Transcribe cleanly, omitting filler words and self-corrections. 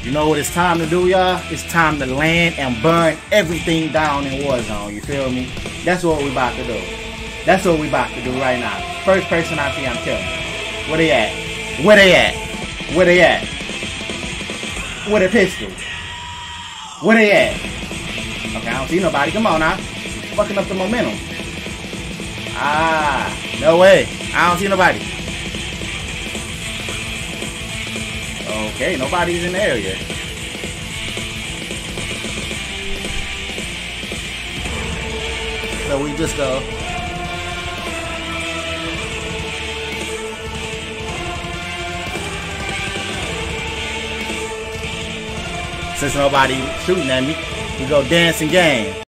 You know what it's time to do, y'all? It's time to land and burn everything down in Warzone. You feel me? That's what we about to do. That's what we about to do right now. First person I see, I'm killing. Where they at? Where they at? Where they at? Where the pistol? Where they at? Okay, I don't see nobody. Come on now. Fucking up the momentum. Ah, no way. I don't see nobody. Okay, nobody's in the area. So we just go. Since nobody shooting at me, we go dance and game.